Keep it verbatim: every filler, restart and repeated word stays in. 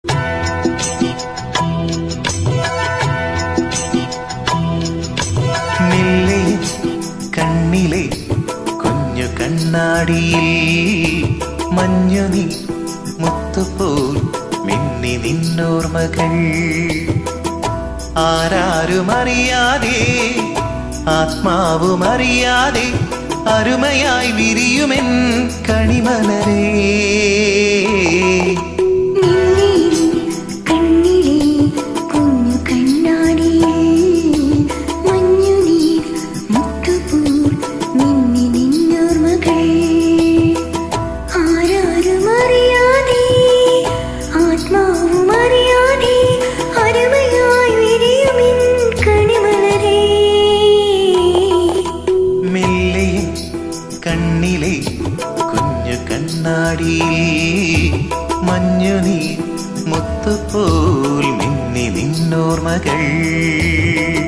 മെല്ലെ കണ്ണിലെ കുഞ്ഞു കണ്ണാടിയിൽ മഞ്ഞുനി മുത്തുപോൽ മിന്നി നിന്നോർമകൾ ആരാരുമറിയാതെ ആത്മാവുമറിയാതെ അരുമയായി വിരിയുമെൻ കണിമലരേ. കണ്ണിലെ കുഞ്ഞു കണ്ണാടിയിൽ മഞ്ഞുനീർ മുത്തുപോൽ മിന്നി നിന്നോർമകൾ.